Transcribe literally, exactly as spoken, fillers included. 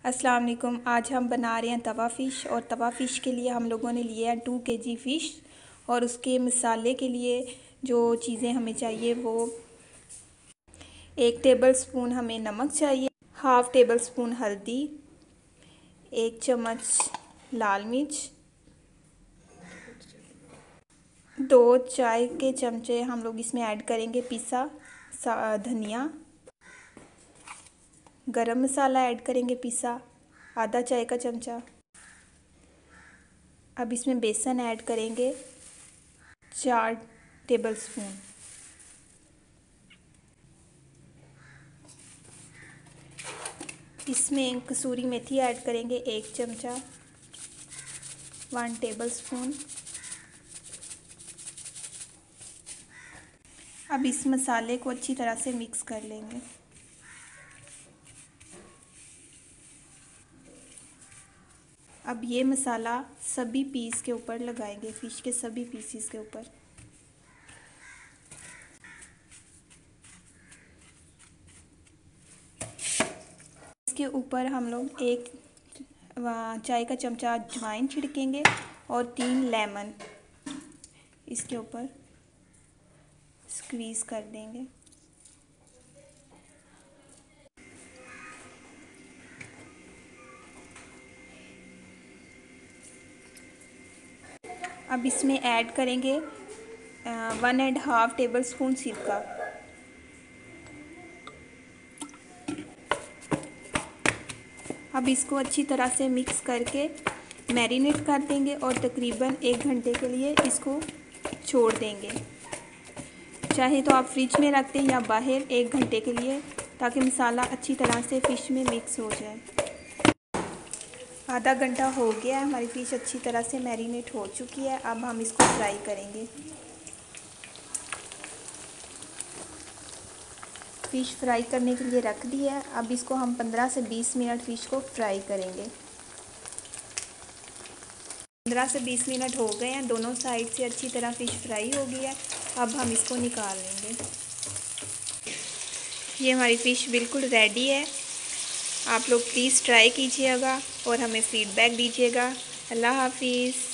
अस्सलाम वालेकुम। आज हम बना रहे हैं तवा फ़िश। और तवा फ़िश के लिए हम लोगों ने लिया है टू के जी फ़िश। और उसके मसाले के लिए जो चीज़ें हमें चाहिए वो एक टेबल स्पून हमें नमक चाहिए, हाफ़ टेबल स्पून हल्दी, एक चम्मच लाल मिर्च, दो चाय के चमचे हम लोग इसमें ऐड करेंगे पिसा धनिया, गरम मसाला ऐड करेंगे पिसा आधा चाय का चमचा। अब इसमें बेसन ऐड करेंगे चार टेबल स्पून। इसमें कसूरी मेथी ऐड करेंगे एक चमचा, वन टेबल स्पून। अब इस मसाले को अच्छी तरह से मिक्स कर लेंगे। अब ये मसाला सभी पीस के ऊपर लगाएंगे, फ़िश के सभी पीसीस के ऊपर। इसके ऊपर हम लोग एक चाय का चमचा अजवाइन छिड़केंगे और तीन लेमन इसके ऊपर स्क्वीज़ कर देंगे। अब इसमें ऐड करेंगे one and half tablespoon सिरका। अब इसको अच्छी तरह से मिक्स करके मैरिनेट कर देंगे और तकरीबन एक घंटे के लिए इसको छोड़ देंगे। चाहे तो आप फ्रिज में रख दें या बाहर एक घंटे के लिए, ताकि मसाला अच्छी तरह से फ़िश में मिक्स हो जाए। आधा घंटा हो गया है, हमारी फ़िश अच्छी तरह से मैरिनेट हो चुकी है। अब हम इसको फ्राई करेंगे। फ़िश फ्राई करने के लिए रख दी है। अब इसको हम पंद्रह से बीस मिनट फ़िश को फ्राई करेंगे। पंद्रह से बीस मिनट हो गए हैं, दोनों साइड से अच्छी तरह फ़िश फ्राई हो गई है। अब हम इसको निकाल लेंगे। ये हमारी फ़िश बिल्कुल रेडी है। आप लोग प्लीज़ ट्राई कीजिएगा और हमें फ़ीडबैक दीजिएगा। अल्लाह हाफ़िज़।